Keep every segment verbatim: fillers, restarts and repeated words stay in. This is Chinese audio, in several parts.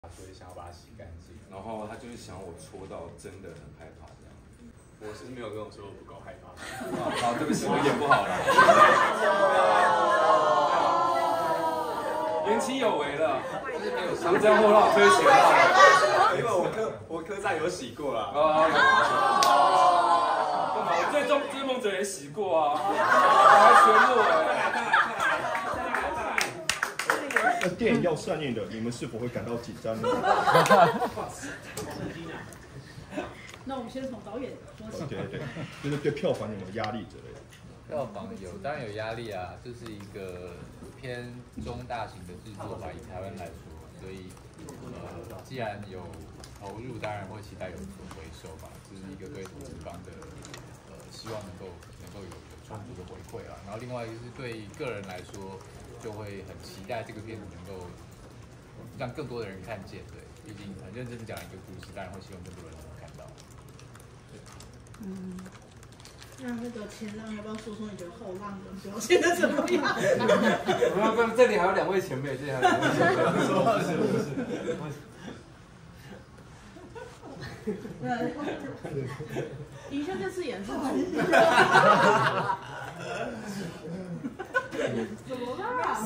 所以想要把它洗干净。 然后他就是想我戳到，真的很害怕这样。 我是没有跟我说我不够害怕。 好，好，对不起，我演不好了。言其有为了，长江后浪推前浪。 因为我科我科站有洗过了。 啊，干嘛？我最终追梦者也洗过啊，我还全落哎。 那电影要上映了，你们是否会感到紧张呢？ 那我们先从导演说起。 对对对，就是对票房有没有压力之类的？ 票房有，当然有压力啊，这是一个偏中大型的制作吧，以台湾来说，所以呃，既然有投入，当然会期待有所回收吧，这是一个对投资方的呃希望能够能够有有充足的回馈啊。然后另外一个是对个人来说，就会很期待这个片子能够让更多的人看见，对，毕竟很认真的讲一个故事，当然会希望更多人能够看到。 嗯。那那个前浪要不要说说你觉得后浪的表现的怎么样？ 我们要这里还有两位前辈，这里还有两位前辈。不是不是不是。宜轩这次演是怎么啦？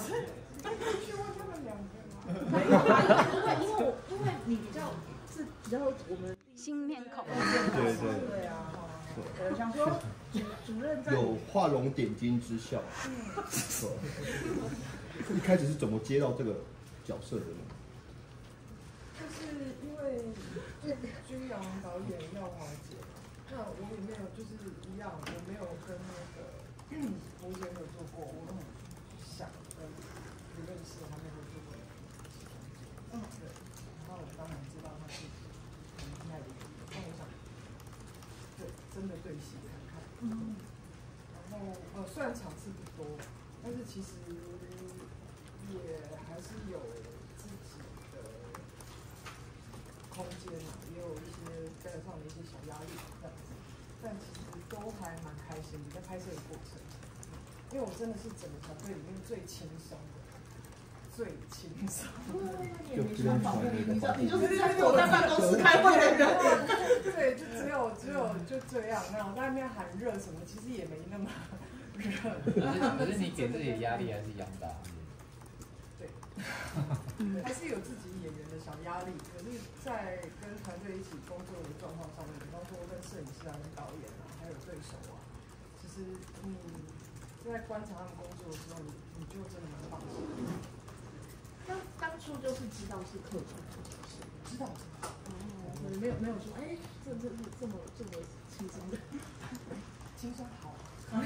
没有啊，因为因为因为你比较是比较我们新面孔。 对对对啊。对，想说主主任在有画龙点睛之效。嗯。一开始是怎么接到这个角色的呢？ 就是因为君阳导演要华姐，那我也没有就是一样，我没有跟那个侯姐合作过，我很想跟不认识他们合作过。嗯，对。然后我当然知道他是很厉害的演员，但我想。对，真的对戏看看。嗯。然后呃，虽然场次不多，但是其实也还是有自己的空间嘛，也有一些跟得上的一些小压力这样子。但其实都还蛮开心的，在拍摄的过程。因为我真的是整个团队里面最轻松的。最轻松， 也没办法，你知道，你就是在坐在办公室开会的人。 对，就只有只有就这样，那我在那边喊热什么，其实也没那么热。 可是你给自己的压力还是一样大。 对，还是有自己演员的小压力。可是，在跟团队一起工作的状况上面，比方说跟摄影师啊、跟导演啊，还有对手啊，其实你在观察他们工作的时候，你你就真的蛮放心的。 那当初就是知道是客串这件事， 知道知道， 哦，没有没有说，哎，这这这这么这么轻松的， 轻松好。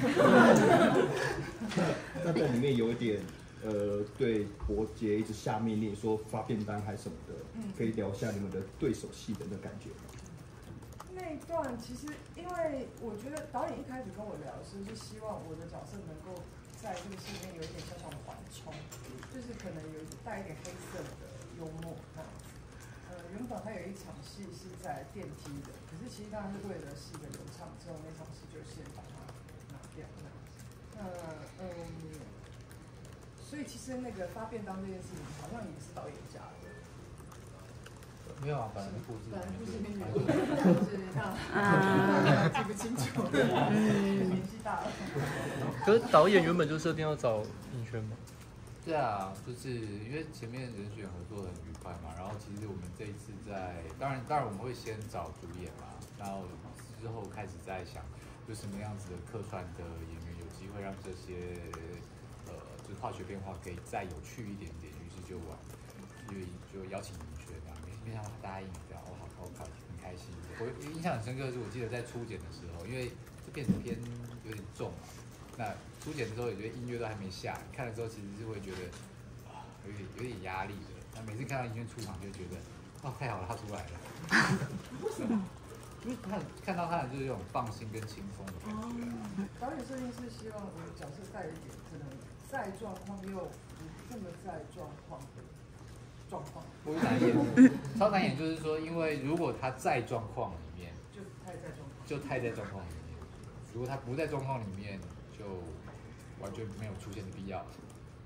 那在里面有一点，呃，对伯杰一直下命令说发便当还是什么的，嗯、可以聊一下你们的对手戏的那感觉吗？ 那一段其实，因为我觉得导演一开始跟我聊的时候，就希望我的角色能够在这个戏里面有一点小小的缓冲。就是可能有带一点黑色的幽默这样子。呃，原本他有一场戏是在电梯的，可是其实当然是为了戏的流畅，之后那场戏就先把它拿掉这样子。那嗯，所以其实那个发便当这件事情，好像也是导演家的。 没有啊，本来故事， 本来故事里面就是啊，记不清楚，年纪大了。 可是导演原本就设定要找尹轩吗？ 对啊，就是因为前面人选合作的很愉快嘛，然后其实我们这一次在，当然当然我们会先找主演嘛，然后之后开始在想，有什么样子的客串的演员有机会让这些呃就是化学变化可以再有趣一点点，于是就往就就邀请明轩这样，没没想到他答应这样，我好好开很开心。我印象很深刻的是，我记得在初剪的时候，因为这片子偏有点重嘛。那初剪的时候也觉得音乐都还没下，看的时候其实是会觉得啊有点有点压力的。那每次看到尹轩出场就觉得哦太好了，他出来了。为什么？因为看看到他就是有种放心跟轻松的感觉。 导演设定是希望我的角色带一点可能在状况又不这么在状况的状况。 不是难演，超难演就是说，因为如果他在状况里面， 就太在状况， 就太在状况里面。如果他不在状况里面，就完全没有出现的必要。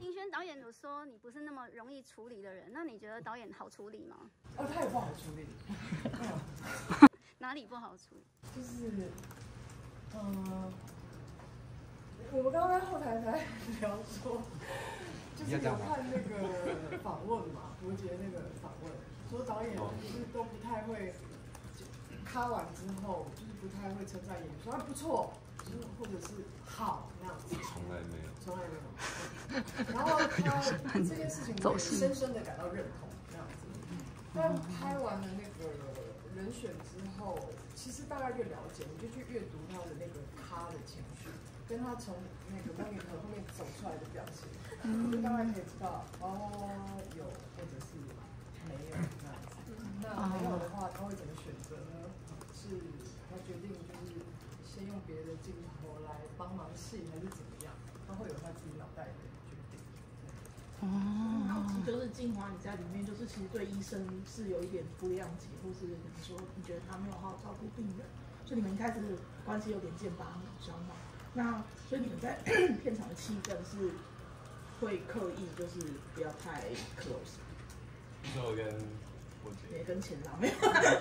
尹轩导演有说你不是那么容易处理的人，那你觉得导演好处理吗？ 哦，他也不好处理。 哪里不好处理？ 就是，嗯，我们刚刚在后台才聊说，就是有看那个访问嘛，伯杰那个访问，说导演就是都不太会，看完之后就是不太会称赞演员，说啊不错，就是或者是好那样子。 从来没有， 从来没有。然后他这件事情我也深深的感到认同那样子。但拍完了那个人选之后，其实大概就了解，你就去阅读他的那个他的情绪，跟他从那个 monitor 后面走出来的表情，就大概可以知道哦有或者是没有那样子。那没有的话，他会怎么选择呢？是他决定就是先用别的镜头来帮忙戏，还是怎么样？他会有他自己脑袋的决定。 哦，就是静华，你在里面就是其实对医生是有一点不谅解，或是可能说你觉得他没有好好照顾病人，所以你们一开始关系有点剑拔弩张嘛。那所以你们在片场的气氛是会刻意就是不要太 close。 你说我跟我姐， 也跟前郎没有。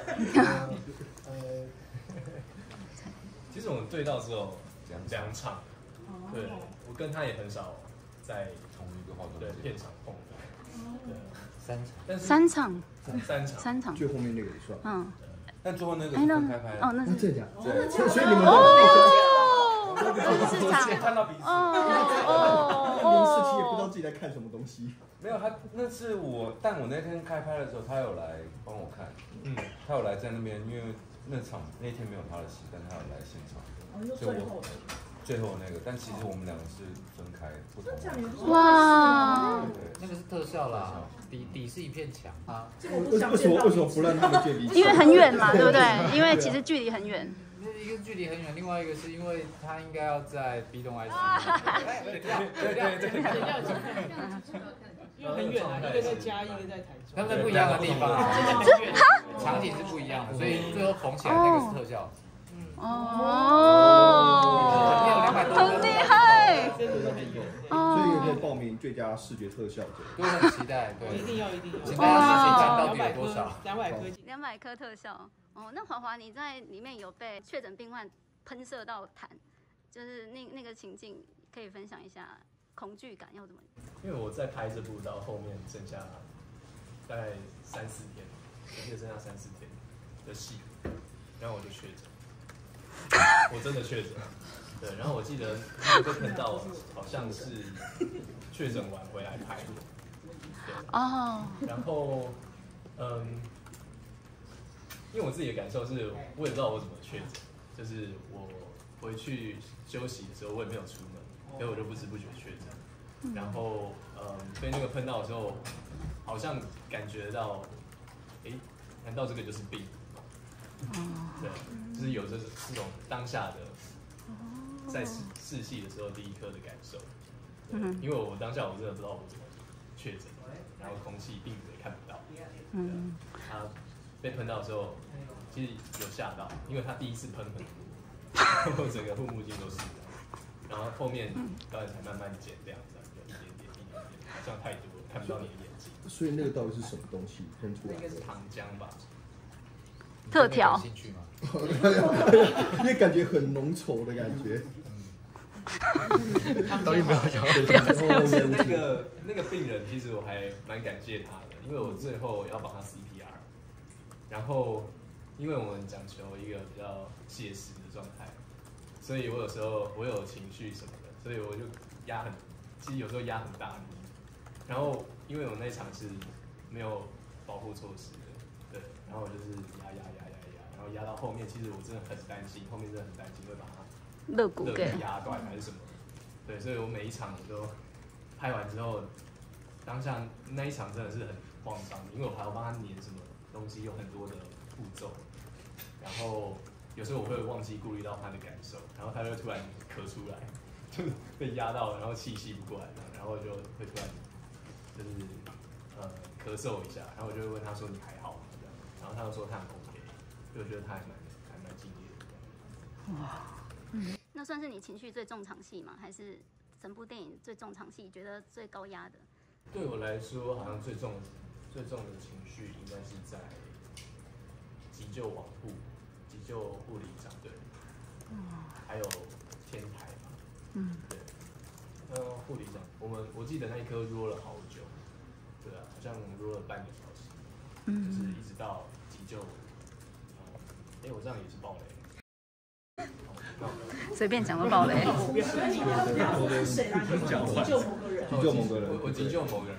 呃，其实我们对到只有两场，对，我跟他也很少在同一个化妆对片场碰到，对， 三场， 但是三场， 三场， 三场， 最后面那个也算。 嗯， 但最后那个是分开拍的。 哦，那是这样， 对， 所以你们哦，是市场， 看到彼此， 哦连世奇也不知道自己在看什么东西。 没有他，那是我，但我那天开拍的时候，他有来帮我看，嗯，他有来在那边，因为那场那天没有他的戏，但他有来现场， 哦，就最后的， 最后那个，但其实我们两个是分开不同。 哇， 那个是特效啦，底底是一片墙啊。 为什么为什么不让他们借离？ 因为很远嘛，对不对？因为其实距离很远。 一个距离很远，另外一个是因为他应该要在 B 栋 I C。 对对对对对， 因为很远啊，一个在嘉义，一个在台中。 他们在不一样的地方，场景是不一样的，所以最后缝起来那个是特效。 哦，很厉害。 所以有没有报名最佳视觉特效者？ 都很期待，对， 一定要一定要。 请大家实际看到底有多少？ 两百颗， 两百颗特效。哦，那华华你在里面有被确诊病患喷射到痰，就是那那个情境，可以分享一下恐惧感要怎么？ 因为我在拍这部到后面剩下大概三四天，我记得剩下三四天的戏，然后我就确诊，我真的确诊。对，然后我记得那个喷到好像是确诊完回来拍的，对， 哦， 然后嗯，因为我自己的感受是，我也不知道我怎么确诊，就是我回去休息的时候我也没有出门，所以我就不知不觉确诊，然后嗯，被那个喷到的时候，好像感觉到，哎，难道这个就是病？对，就是有这这种当下的。在试试戏的时候，第一颗的感受，嗯，因为我当下我真的不知道我怎么确诊，然后空气病毒也看不到，嗯，他被喷到的时候，其实有吓到，因为他第一次喷很多，然后整个护目镜都是的，然后后面导演才慢慢减这样子，有一点点一点点，好像太多了，看不到你的眼睛。 所以那个到底是什么东西喷出来？ 应该是糖浆吧。 特调。 兴趣吗？ 因为感觉很浓稠的感觉。 导演不要讲， 不要这样子。 那个那个病人，其实我还蛮感谢他的，因为我最后要帮他 C P R， 然后因为我们讲求一个比较写实的状态，所以我有时候我有情绪什么的，所以我就压很，其实有时候压很大力。然后因为我那场是没有保护措施的，对，然后我就是压压压压压，然后压到后面，其实我真的很担心，后面真的很担心会把它肋骨给压断还是什么，对，所以我每一场我都拍完之后，当下那一场真的是很慌张，因为我还要帮他粘什么东西，有很多的步骤，然后有时候我会忘记顾虑到他的感受，然后他就突然咳出来，就是被压到，然后气吸不过来，然后就会突然就是呃咳嗽一下，然后我就会问他说你还好吗？这样，然后他就说他很 OK， 所以我觉得他还蛮还蛮敬业的。 哇，嗯，那算是你情绪最重场戏吗？还是整部电影最重场戏，觉得最高压的？ 对我来说，好像最重最重的情绪应该是在急救网护、急救护理长对，还有天台嘛，嗯，对，那护理长，我们我记得那一颗弱了好久，对啊，好像弱了半个小时，嗯，就是一直到急救，哎、欸，我这样也是爆雷。 随便讲都爆雷。 谁来急救某个人？ 急救某个人， 我我急救某个人。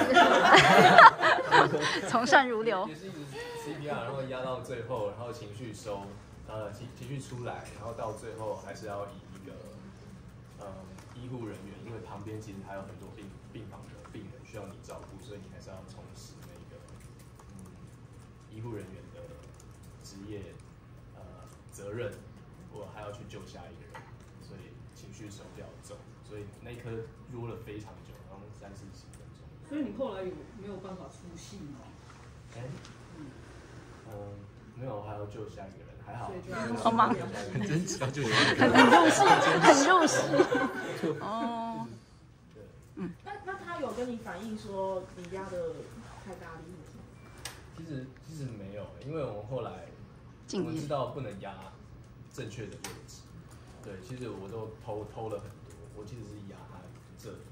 从善如流。 也是一直 C P R， 然后压到最后，然后情绪收，呃情情绪出来，然后到最后还是要以一个呃医护人员，因为旁边其实还有很多病病房的病人需要你照顾，所以你还是要充实那个嗯医护人员的职业呃责任。我还要去救下一个人，所以情绪收比较重，所以那一颗撸了非常久，然后三四十分钟。 所以你后来有没有办法出戏吗？ 哎、欸，嗯，没有，还要救下一个人，还好。 好忙， 真是要救下一个人，很入戏，很入戏。哦， 对， 嗯。那那他有跟你反映说你压的太大力吗？ 其实其实没有，因为我们后来我们知道不能压正确的位置，对，其实我都偷偷了很多，我其实是压他这里，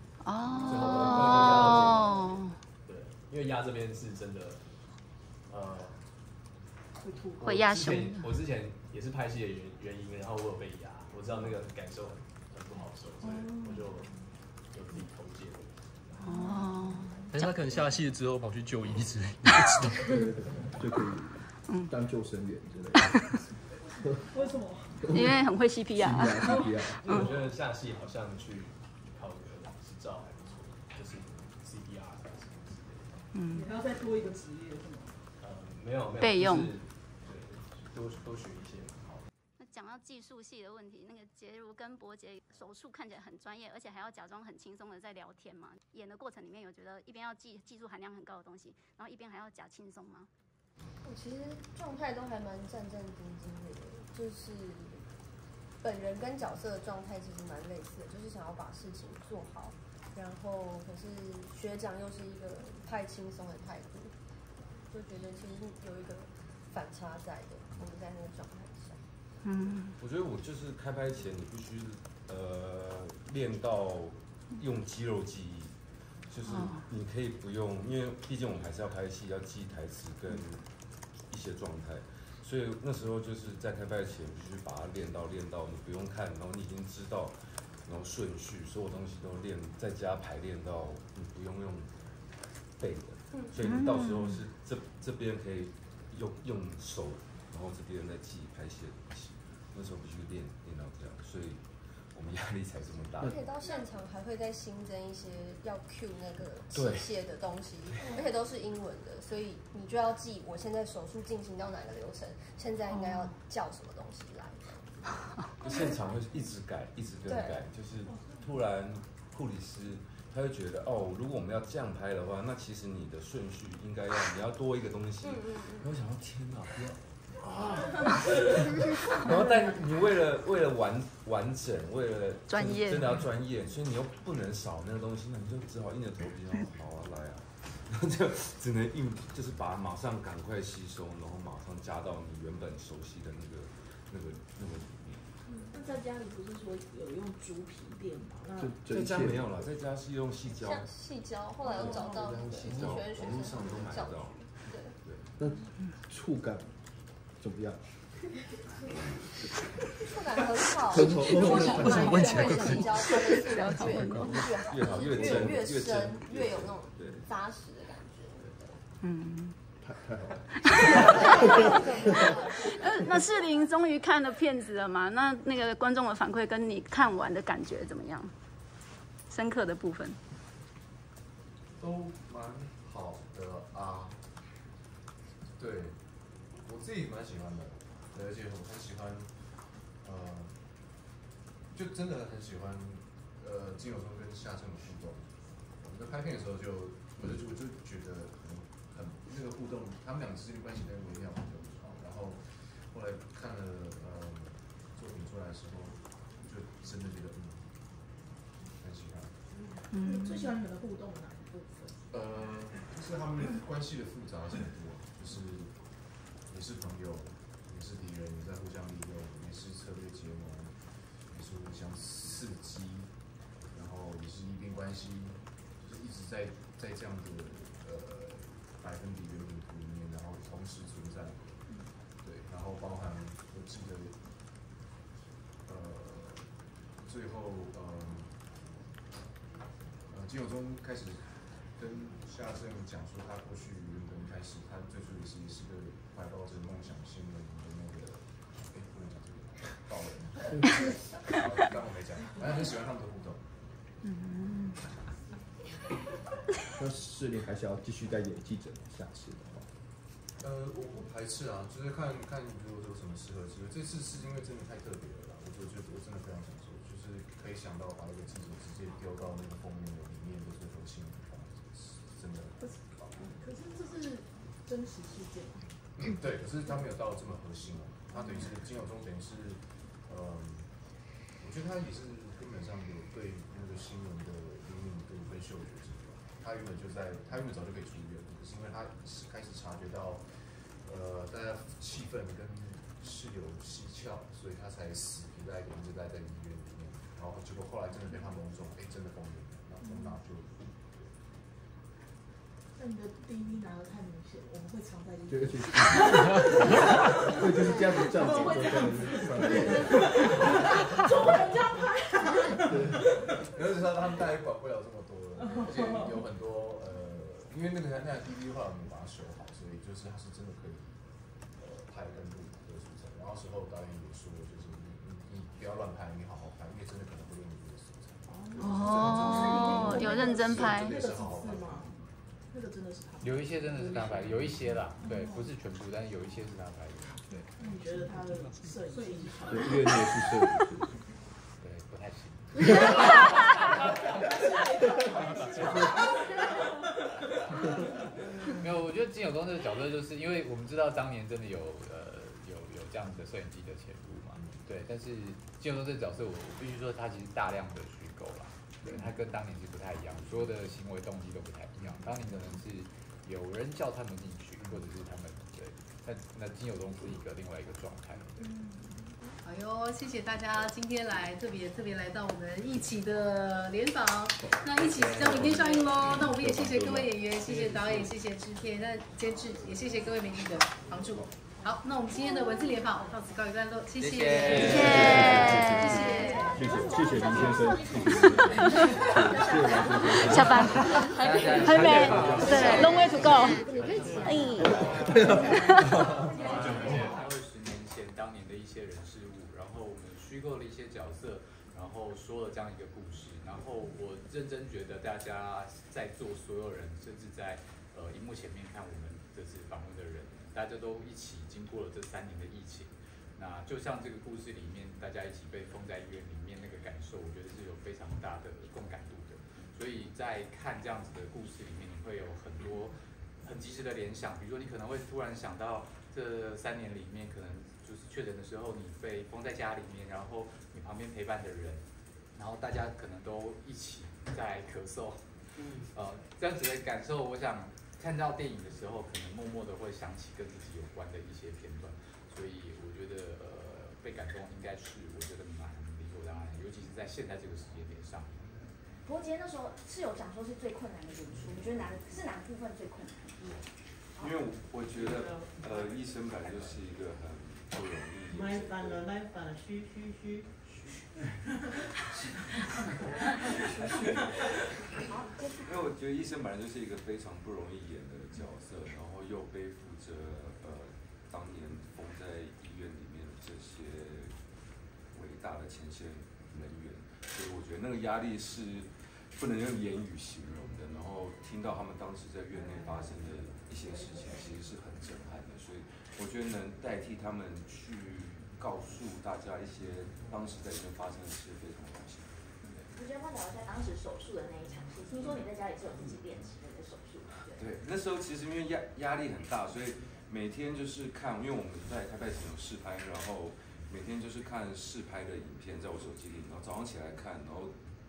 哦，对，因为压这边是真的，呃， 会压胸。 我之前也是拍戏的原原因，然后我有被压，我知道那个感受很很不好受，所以我就就自己偷接了。 哦，但是他可能下戏之后跑去就医之类，不知道， 对对对，就可以当救生员之类的。 为什么？ 因为很会 C P R。 我觉得下戏好像去考个执照还不错，就是 C P R 还是什么之类的。 嗯，你还要再多一个职业是吗？ 呃，没有没有。 备用。 对，多多学一些蛮好的。 那讲到技术系的问题，那个杰如跟伯杰手术看起来很专业，而且还要假装很轻松的在聊天嘛。演的过程里面有觉得一边要技技术含量很高的东西，然后一边还要假轻松吗？ 我其实状态都还蛮战战兢兢的，就是本人跟角色的状态其实蛮类似的，就是想要把事情做好，然后可是学长又是一个太轻松的态度，就觉得其实有一个反差在的，我们在那个状态下。 嗯，我觉得我就是开拍前你必须呃练到用肌肉记忆，就是你可以不用，因为毕竟我们还是要拍戏，要记台词跟一些状态，所以那时候就是在开拍前必须把它练到练到你不用看，然后你已经知道，然后顺序所有东西都练，在家排练到你不用用背的，所以你到时候是这这边可以用用手，然后这边在记拍戏的东西，那时候必须练练到这样，所以我们压力才这么大。 而且到现场还会再新增一些要 cue 那个器械的东西，而且都是英文的，所以你就要记我现在手术进行到哪个流程，现在应该要叫什么东西来。 现场会一直改，一直更改，就是突然护理师他会觉得哦，如果我们要这样拍的话，那其实你的顺序应该要你要多一个东西。然后我想到天哪，不要。啊！然后，但你为了为了完完整，为了专业， 真的要专业，所以你又不能少那个东西，那你就只好硬着头皮，然后好啊来啊，然后就只能硬，就是把它马上赶快吸收，然后马上加到你原本熟悉的那个那个那个里面。 嗯，那在家里不是说有用猪皮垫吗？ 那在家没有了，在家是用细胶。 细胶，后来有找到那个细胶，网络上都买得到。 对对。 那触感怎么样？ 触感很好， 很好。 我想问起来，细胶它的触感越好， 越好越越深，越有那种扎实的感觉。 嗯。 太太好了。 呃，那士林终于看了片子了嘛？那那个观众的反馈跟你看完的感觉怎么样？深刻的部分都蛮好的啊。对，我自己蛮喜欢的，而且我很喜欢，呃，就真的很喜欢，呃，金友松跟夏正的互动。我们在拍片的时候就，我就我就觉得很很那个互动，他们两个之间的关系跟微妙很就好。然后后来看了呃作品出来的时候，就真的觉得嗯很喜欢。 嗯，你最喜欢你们的互动的哪一部分？ 呃，就是他们关系的复杂程度，就是也是朋友，也是敌人，也在互相利用，也是策略结盟，也是互相刺激，然后也是依恋关系，就是一直在在这样的呃百分比圆饼图里面，然后同时存在。对，然后包含我记得，呃，最后呃。金友中开始跟夏正讲说，他过去原本开始，他最初也是也是个怀抱着梦想新人的那个，哎，不能讲这个，爆了，当我没讲，反正很喜欢他们的互动。 嗯。 那士林还是要继续再演记者，下次的话。 呃，我不排斥啊，就是看看如果有什么适合机会。这次是因为真的太特别了啦，我就觉得我真的非常想做，就是可以想到把一个记者直接丢到那个封面里面的最核心的地方，真的。 可是，可是这是真实事件吗？ 嗯，对，可是他没有到这么核心哦，他等于是金友中等于是，嗯，我觉得他也是根本上有对那个新闻的灵敏度跟嗅觉这种，他原本就在，他原本早就可以出院，可是因为他开始察觉到。呃，大家气氛跟是有蹊跷，所以他才死皮赖脸一直待在医院里面。然后结果后来真的被他蒙中，哎，真的封了，然后封拿就。 那你的 D V 拿的太明显，我们会藏在里面。 对，就是这样子这样子， 会这样子。怎么会这样拍啊？ 尤其是他们大概管不了这么多了，而且有很多呃，因为那个那个 D V 后来我们把它修好，所以就是它是真的可以。拍跟录的素材，然后时候导演也说，就是你你你不要乱拍，你好好拍，因为真的可能会用你的素材。 哦，有认真拍。 那个是吗？那个真的是他。 有一些真的是他拍的，有一些啦，对，不是全部，但是有一些是他拍的。对。 那你觉得他的摄影技巧？ 对，因为你也是摄影师。 对，不太行。没有，我觉得金友中这个角色，就是因为我们知道当年真的有呃有有这样子的摄影机的潜入嘛，对。但是金友中这个角色，我我必须说他其实大量的虚构啦，对，他跟当年是不太一样，所有的行为动机都不太一样。当年可能是有人叫他们进去，或者是他们对，那那金友中是一个另外一个状态。对。 好哟，谢谢大家今天来特别特别来到我们一起的联访，那一起将明天上映喽。那我们也谢谢各位演员，谢谢导演，谢谢制片、那监制，也谢谢各位媒体的帮助。好，那我们今天的文字联访到此告一段落，谢谢，谢谢， 谢谢，谢谢，谢谢林先生，谢谢。 下班，还没，对 ，long way to go。哎。 虚构了一些角色，然后说了这样一个故事，然后我认真觉得大家在座所有人，甚至在呃荧幕前面看我们这次访问的人，大家都一起经过了这三年的疫情。那就像这个故事里面，大家一起被封在医院里面那个感受，我觉得是有非常大的共感度的。所以在看这样子的故事里面，你会有很多很及时的联想，比如说你可能会突然想到这三年里面可能。就是确诊的时候，你被封在家里面，然后你旁边陪伴的人，然后大家可能都一起在咳嗽，嗯，呃，这样子的感受，我想看到电影的时候，可能默默的会想起跟自己有关的一些片段，所以我觉得呃被感动应该是我觉得蛮理所当然，尤其是在现在这个时间点上。 伯杰那时候是有讲说是最困难的演出，你觉得哪是哪部分最困难？ 因为我觉得呃医生本来就是一个很。不容易。 来反了，来反了，嘘嘘嘘。 因为我觉得医生本来就是一个非常不容易演的角色，然后又背负着呃当年封在医院里面的这些伟大的前线人员，所以我觉得那个压力是不能用言语形容的。然后听到他们当时在院内发生的一些事情，其实是很震撼的，所以。我觉得能代替他们去告诉大家一些当时在里面发生的事，非常荣幸。 我觉得要聊一下当时手术的那一场戏，听说你在家里是有自己练习的手术。 对，那时候其实因为压压力很大，所以每天就是看，因为我们在台北城有试拍，然后每天就是看试拍的影片在我手机里，然后早上起来看，然后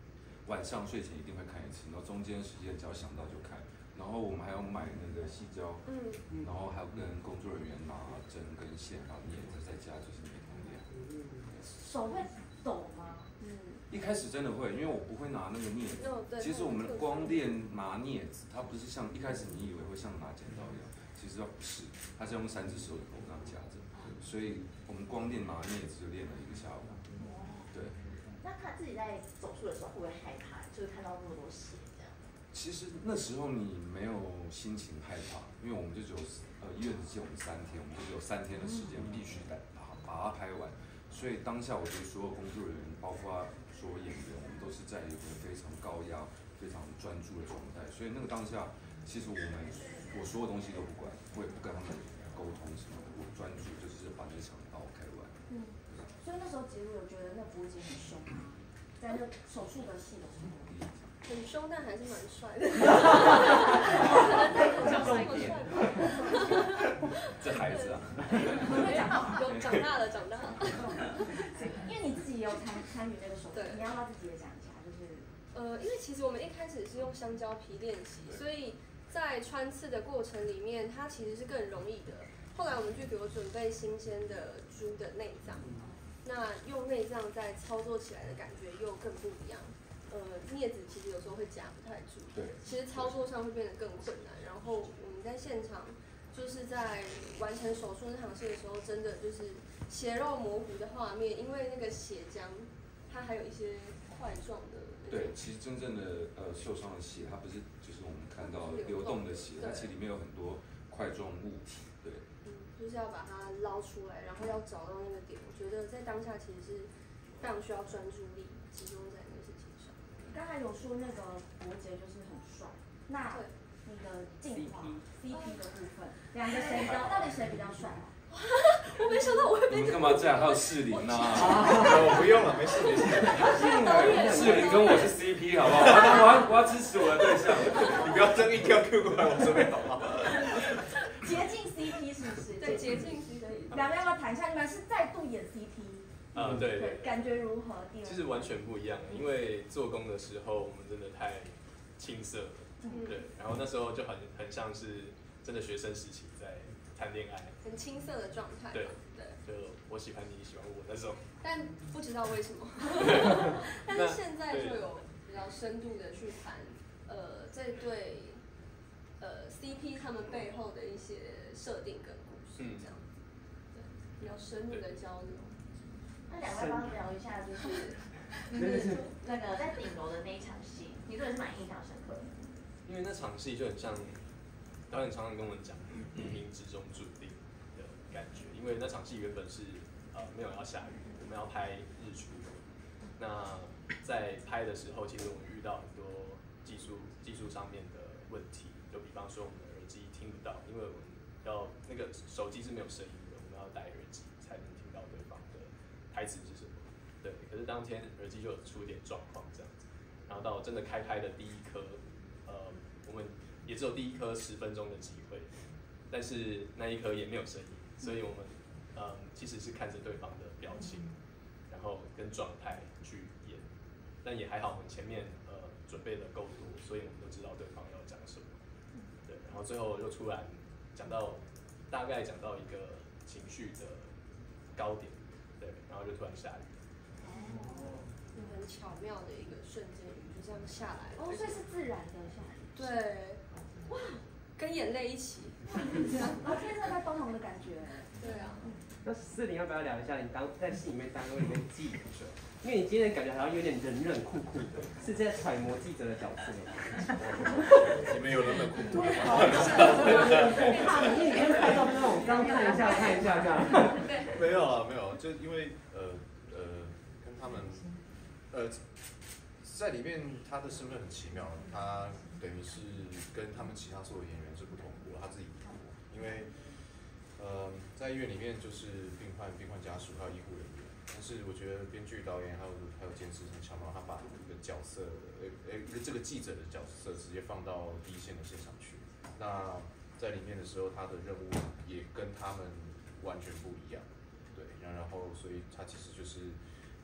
晚上睡前一定会看一次，然后中间时间只要想到就看。然后我们还要买那个细胶，嗯，然后还有跟工作人员拿针跟线，然后镊子在家就是每天练。 手会抖吗？嗯， 一开始真的会，因为我不会拿那个镊子。其实我们光练拿镊子，它不是像一开始你以为会像拿剪刀一样，其实它不是，它是用三只手指头这样夹着，所以我们光练拿镊子就练了一个下午。对。 那他自己在手术的时候会不会害怕？就是看到那么多血这样？ 其实那时候你没有心情害怕，因为我们就只有呃医院只借我们三天，我们就只有三天的时间必须得把把它拍完，所以当下我觉得所有工作人员，包括所有演员，我们都是在一个非常高压、非常专注的状态，所以那个当下，其实我们我所有东西都不管，我也不跟他们沟通什么的，我专注就是把这场刀开完。 嗯，所以那时候杰如有觉得那伯杰很凶吗？在那手术的戏的时候。 很凶，但还是蛮帅的。可能在很小时候帅。 这孩子啊， 有长大了，长大了。 因为你自己也有参参与这个手术，你要不要自己也讲一下？就是呃，因为其实我们一开始是用香蕉皮练习，所以在穿刺的过程里面，它其实是更容易的。后来我们就给我准备新鲜的猪的内脏，那用内脏在操作起来的感觉又更不一样。呃，镊子其实有时候会夹不太住， 对， 其实操作上会变得更困难。然后我们在现场就是在完成手术那场戏的时候，真的就是血肉模糊的画面，因为那个血浆它还有一些块状的。 对，其实真正的呃受伤的血，它不是就是我们看到流动的血，它其实里面有很多块状物体，对。 嗯，就是要把它捞出来，然后要找到那个点。我觉得在当下其实是非常需要专注力集中在那个事情上。 刚才有说那个伯杰就是很帅，那你的进化 C P 的部分，两个谁比较，到底谁比较帅？ 我没想到我会被。 你们干嘛这样？还有士林呐？ 我不用了，没事没事。 士林跟我是 C P 好不好？我要我要支持我的对象， 你不要这样一跳 Q 过来我这边好不好？ 捷径 C P 是不是？ 对，捷径 C P。 两个要不要谈一下？你们是再度演 C P？ 啊、嗯，对对， 感觉如何？ 其实完全不一样，因为做工的时候我们真的太青涩了，嗯、对，然后那时候就很很像是真的学生时期在谈恋爱， 很青涩的状态， 对对， 就我喜欢你，你喜欢我那种， 但不知道为什么，但是现在就有比较深度的去谈，呃，这对呃 C P 他们背后的一些设定跟故事，这样子，对，比较深入的交流。 那两位帮我聊一下，就是就是那个在顶楼的那一场戏，你真的是蛮印象深刻的。 因为那场戏就很像导演常常跟我们讲冥冥之中注定的感觉，因为那场戏原本是呃没有要下雨，我们要拍日出。那在拍的时候，其实我们遇到很多技术技术上面的问题，就比方说我们的耳机听不到，因为我们要那个手机是没有声音的，我们要戴耳机才能听到对方的台词是什么？对，可是当天耳机就有出一点状况这样子，然后到真的开拍的第一颗，呃，我们也只有第一颗十分钟的机会，但是那一颗也没有声音，所以我们呃其实是看着对方的表情，然后跟状态去演，但也还好，我们前面呃准备的够多，所以我们都知道对方要讲什么，对，然后最后又突然讲到大概讲到一个情绪的高点。对，然后就突然下雨。 哦，很巧妙的一个瞬间雨就这样下来了。 哦，所以是自然的下雨。 对，哇，跟眼泪一起。 然后天色在疯狂的感觉。 对啊。 那四零要不要聊一下你当在戏里面当过一个记者？因为你今天感觉好像有点冷冷酷酷的，是在揣摩记者的角色吗？ 你们有冷冷酷酷吗？ 怕你，因为你今天拍照片让我刚看一下看一下这样。 没有啊，没有，就因为呃呃跟他们呃在里面他的身份很奇妙，他等于是跟他们其他所有演员是不同国，他自己不同国，因为呃在医院里面就是病患、病患家属还有医护人员。但是我觉得编剧、导演还有还有监制很巧妙，他把一个角色，呃呃一个这个记者的角色直接放到第一线的现场去。那在里面的时候，他的任务也跟他们完全不一样，对。然后所以他其实就是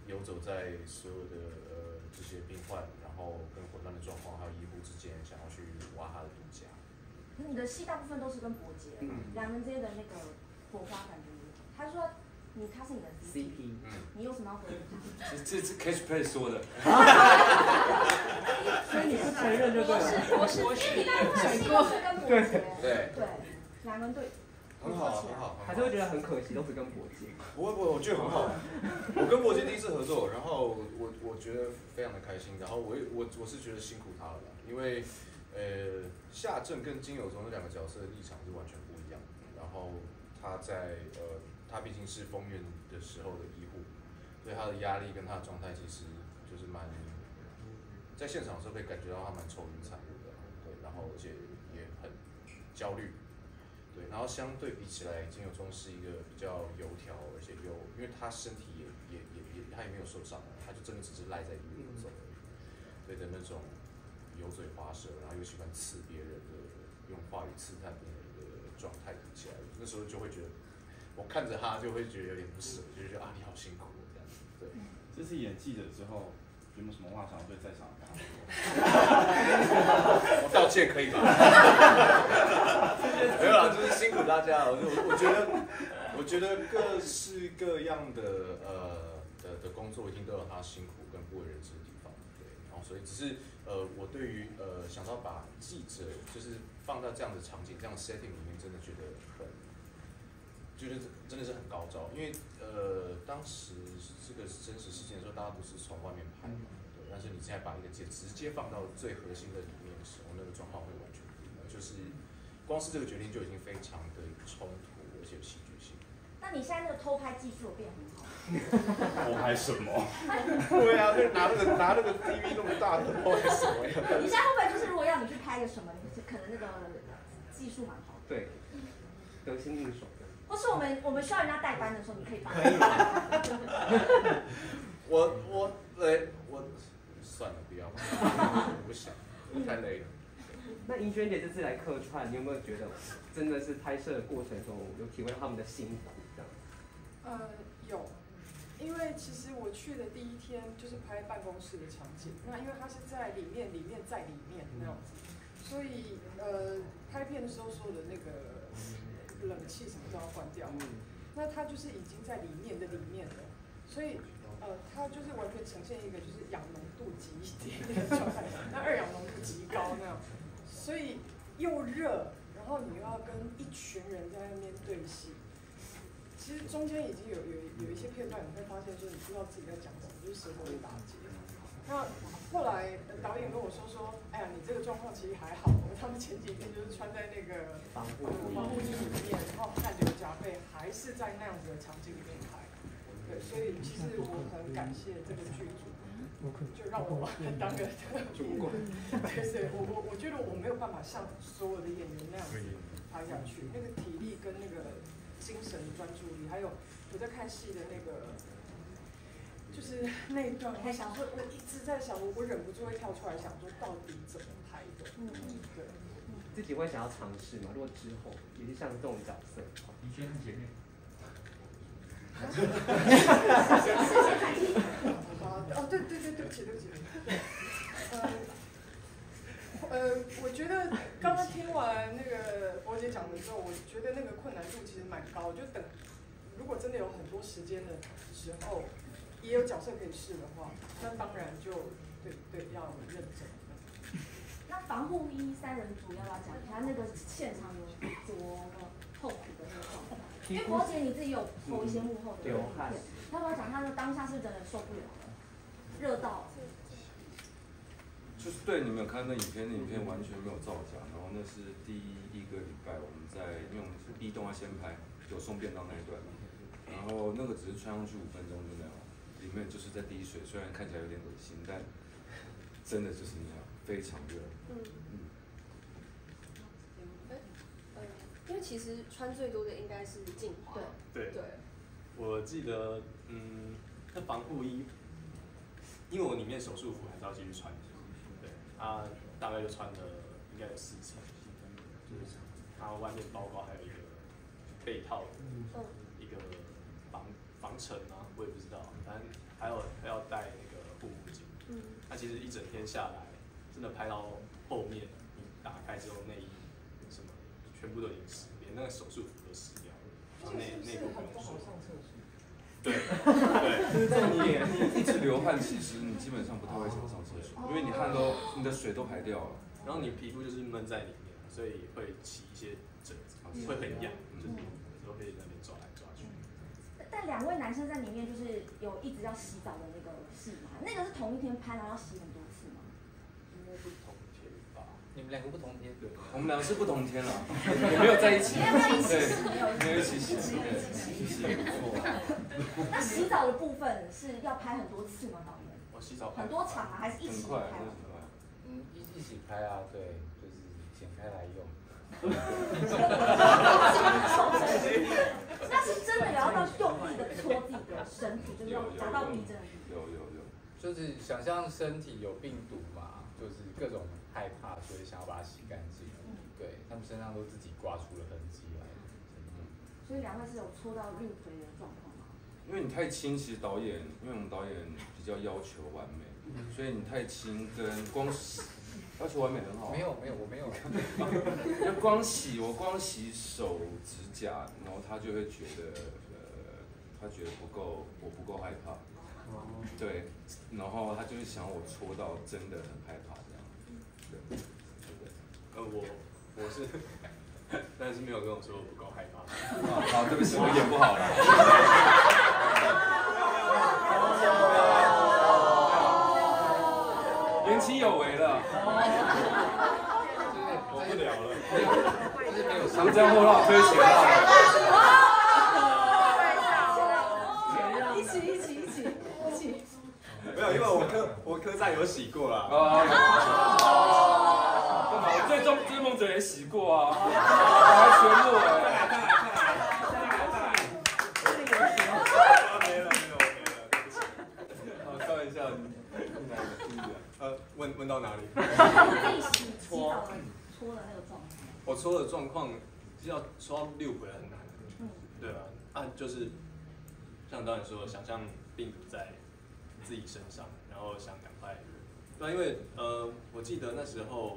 游走在所有的呃这些病患，然后跟混乱的状况还有医护之间，想要去挖他的独家。 你的戏大部分都是跟伯杰，两人之间的那个火花感觉如何？他说你他是你的 C P， 你有什么要回应他？ 这这 Catch Play 说的。 所以你是承认就对了。 我是我是，因为大部分戏都是跟伯杰， 对对，两人对。 很好很好， 还是会觉得很可惜，都是跟伯杰。 不会不会，我觉得很好。我跟伯杰第一次合作，然后我我觉得非常的开心，然后我我我是觉得辛苦他了啦，因为呃夏正跟金友宗这两个角色的立场是完全不一样的，然后他在呃他毕竟是丰原的时候的医护，所以他的压力跟他的状态其实就是蛮，在现场的时候可以感觉到他蛮愁云惨雾的，对，然后而且也很焦虑。对，然后相对比起来，金友宗是一个比较油条，而且又因为他身体也也也也他也没有受伤，他就真的只是赖在医院走而已，对的那种油嘴滑舌，然后又喜欢刺别人的，用话语刺探别人的状态比起来，那时候就会觉得，我看着他就会觉得有点不舍，就觉得啊你好辛苦这样子，对。 这次演记者之后，有没有什么话想要对在场的？ 我道歉可以吧？没有啦，就是辛苦大家了。我我觉得，我觉得各式各样的呃的的工作一定都有它辛苦跟不为人知的地方，对。然后所以只是呃，我对于呃想到把记者就是放到这样的场景、这样的 setting 里面，真的觉得很，就是真的是很高招。因为呃当时这个真实事件的时候，大家都是从外面拍嘛，对。但是你现在把一个记者直接放到最核心的里面的时候，那个状况会完全不一样，就是。光是这个决定就已经非常的冲突，而且有戏剧性。 那你现在那个偷拍技术有变很好？ 偷拍什么？ 对啊，就拿那个拿那个 T V 那么大的偷拍什么呀？ 你现在会不会就是如果要你去拍个什么，你可能那个技术蛮好的？ 对，得心应手的。 或是我们我们需要人家代班的时候，你可以帮。 可以吗？ 我我呃我算了，不要，我不想，太累了。 那银轩姐这次来客串，你有没有觉得真的是拍摄的过程中有体会到他们的辛苦这样？ 呃，有，因为其实我去的第一天就是拍办公室的场景，那因为它是在里面，里面在里面那样子，所以呃拍片的时候所有的那个冷气什么都要关掉，那它就是已经在里面的里面了，所以。呃，它就是完全呈现一个就是氧浓度极低的状态，那二氧浓度极高那样，所以又热，然后你又要跟一群人在那边对戏，其实中间已经有有有一些片段，你会发现说你不知道自己在讲什么，就是舌头会打结。那后来导演跟我说说，哎呀，你这个状况其实还好，他们前几天就是穿在那个防护防护衣里面，然后汗流浃背，还是在那样子的场景里面拍。对，所以其实我很感谢这个剧组，就让我当个主管。对对，我我我觉得我没有办法像所有的演员那样子拍下去，那个体力跟那个精神的专注力，还有我在看戏的那个，就是那一段，我想说，我一直在想，我我忍不住会跳出来想说，到底怎么拍的？嗯，对。 自己会想要尝试嘛？如果之后也是像这种角色， 你先前面。 哦，对对对，对不起对不起。呃呃，我觉得刚刚听完那个伯姐讲的时候，我觉得那个困难度其实蛮高。就等如果真的有很多时间的时候，也有角色可以试的话，那当然就对对要认真。 那防护衣三人组要不要讲一下那个现场有多么痛苦的那个状态？因为伯姐你自己有投一些幕后的影片，要不要讲他的当下是真的受不了了，热到？ 就是对，你们有看那影片，那影片完全没有造假，然后那是第一个礼拜我们在用 B 动画先拍，有送便当那一段，然后那个只是穿上去五分钟就那样，里面就是在滴水，虽然看起来有点恶心，但真的就是那样，非常热。嗯嗯。 因为其实穿最多的应该是静华。 对。 对。 我记得，嗯，那防护衣，因为我里面手术服还是要继续穿。对。啊，大概就穿了应该有四层，就是它外面包包还有一个被套的一个防防尘啊，我也不知道，反正还有还要戴那个护目镜。嗯，那其实一整天下来，真的拍到后面，你打开之后内衣什么全部都已经湿，连那个手术服都湿掉了，然后内内裤不用说。对对， 就是在你你一直流汗，其实你基本上不太会想上厕所，因为你汗都你的水都排掉了， 然后你皮肤就是闷在里面，所以会起一些疹子，会很痒，就是有时候会在那边抓来抓去。 但两位男生在里面就是有一直要洗澡的那个戏嘛？那个是同一天拍，然后要洗很多次吗？ 应该不同天吧？ 你们两个不同天？ 对， 我们两个是不同天了，也没有在一起， 没有在一起洗， 没有一起洗， 一起一起也不错。 那洗澡的部分是要拍很多次吗？导演？ 我洗澡很多场吗？还是一起拍？ 嗯，一一起拍啊，对，就是剪开来用。 那是真的有要到用力的搓自己的身体，就是要达到逼真的。 有有有， 就是想象身体有病毒嘛，就是各种害怕，所以想要把它洗干净。对，他们身上都自己刮出了痕迹来。 所以两位是有搓到六回的状况吗？ 因为你太轻，其实导演，因为我们导演比较要求完美，所以你太轻跟光洗要求完美很好。 没有没有，我没有。 就光洗我光洗手指甲，然后他就会觉得呃，他觉得不够，我不够害怕。对，然后他就会想我戳到真的很害怕这样。对，对。 呃，我我是。但是没有跟我说我不够害怕。 好，好，对不起，我演不好了。年轻有为了。 我不聊了。 长江后浪推前浪。一起一起一起一起。 没有，因为我科我科站有洗过了。 我最终追梦者也洗过啊，我还全裸哎。 没了没了没了，对不起。好，开玩笑，呃，问问到哪里？ 自己洗搓搓的那个状况。 我搓的状况，其实要搓到六回很难。嗯。对吧？啊，就是像导演说，想象病毒在自己身上，然后想赶快。对，因为呃，我记得那时候。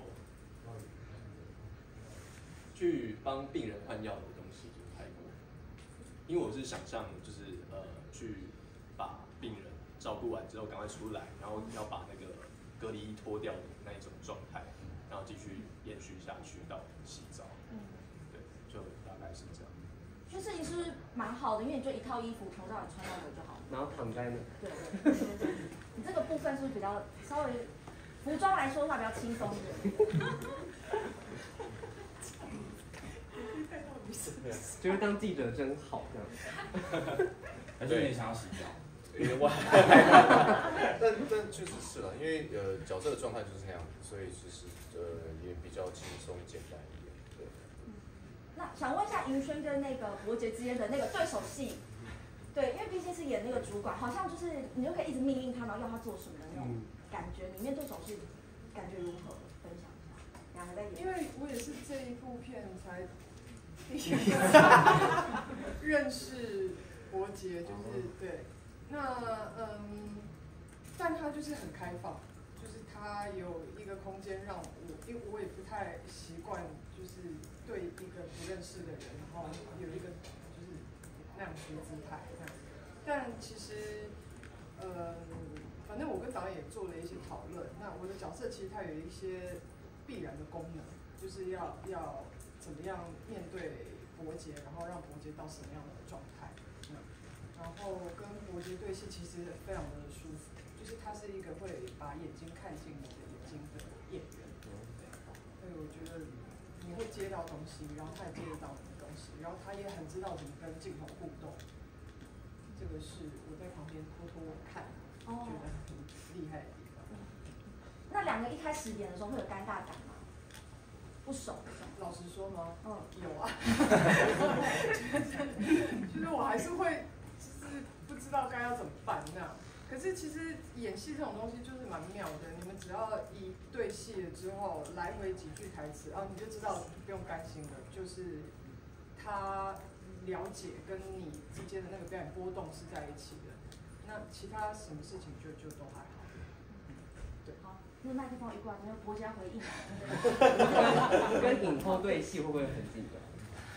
去帮病人换药的东西就拍过，因为我是想象就是呃去把病人照顾完之后赶快出来，然后要把那个隔离衣脱掉的那一种状态，然后继续延续下去到洗澡。嗯，对，就大概是这样。 就事情是不是蛮好的？因为你就一套衣服从到尾穿到尾就好了。 然后躺在那。 对对对对，你这个部分是不是比较稍微服装来说的话比较轻松一点？ 觉得当记者真好，这样。 还是你想要洗澡？ 有点外。但但确实是了，因为呃角色的状态就是那样，所以其实呃也比较轻松简单一点。对。 那想问一下云轩跟那个伯杰之间的那个对手戏，对，因为毕竟是演那个主管，好像就是你就可以一直命令他，然后要他做什么的那种感觉。里面对手戏感觉如何？分享一下。两个在演。 因为我也是这一部片才。第一个认识伯杰，就是对，那嗯，但他就是很开放，就是他有一个空间让我，因为我也不太习惯，就是对一个不认识的人，然后有一个就是那样子的姿态这样。但其实，呃，反正我跟导演也做了一些讨论。那我的角色其实它有一些必然的功能，就是要要。怎么样面对伯杰，然后让伯杰到什么样的状态？嗯，然后跟伯杰对戏其实非常的舒服，就是他是一个会把眼睛看进你的眼睛的演员，对，所以我觉得你会接到东西，然后他也接得到你的东西，然后他也很知道怎么跟镜头互动，这个是我在旁边偷偷看，觉得很厉害的地方。 那两个一开始演的时候会有尴尬感吗？不熟。 老实说吗？ 嗯， 有啊。就是我还是会，就是不知道该要怎么办那样。可是其实演戏这种东西就是蛮妙的，你们只要一对戏了之后，来回几句台词，啊，你就知道不用担心了。就是他了解跟你之间的那个表演波动是在一起的。那其他什么事情就就都还好。对。 好，那个麦克风一过来，因为博家回应。 跟影后对戏会不会很紧张？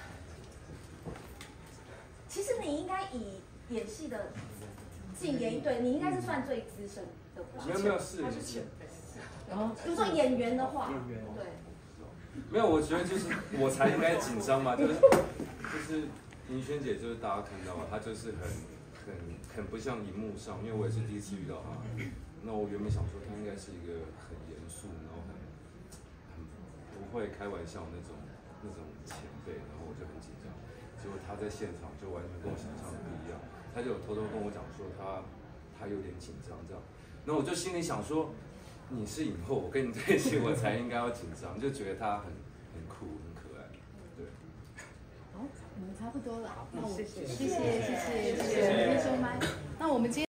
其实你应该以演戏的进演，对你应该是算最资深的。 没有没有是， 他是前辈。 然后，比如说演员的话，对。 没有，我觉得就是我才应该紧张嘛，就是就是倪轩姐，就是大家看到她就是很很很不像荧幕上，因为我也是第一次遇到她。那我原本想说她应该是一个很严肃，然后很很不会开玩笑那种那种前辈，然后我就很紧张。结果她在现场就完全跟我想象的不一样，她就有偷偷跟我讲说她她有点紧张这样，然后我就心里想说。你是影后，我跟你在一起，我才应该要紧张，就觉得他很很酷，很可爱，对。 好，我们差不多了，那我谢谢谢谢谢谢谢谢谢谢收麦，那我们今天。